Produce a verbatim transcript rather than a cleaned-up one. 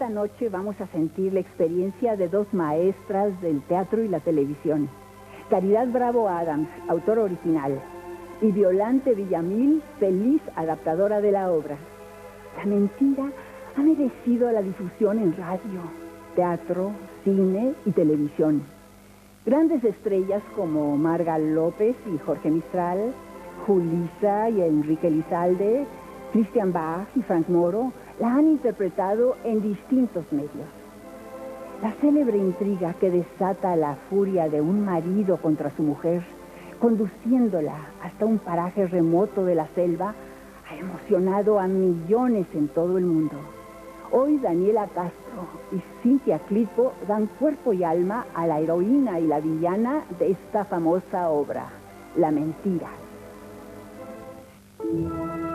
Esta noche vamos a sentir la experiencia de dos maestras del teatro y la televisión. Caridad Bravo Adams, autora original, y Violante Villamil, feliz adaptadora de la obra. La mentira ha merecido la difusión en radio, teatro, cine y televisión. Grandes estrellas como Marga López y Jorge Mistral, Julissa y Enrique Lizalde, Christian Bach y Frank Moro la han interpretado en distintos medios. La célebre intriga que desata la furia de un marido contra su mujer, conduciéndola hasta un paraje remoto de la selva, ha emocionado a millones en todo el mundo. Hoy Daniela Castro y Cintia Clitbo dan cuerpo y alma a la heroína y la villana de esta famosa obra, La Mentira.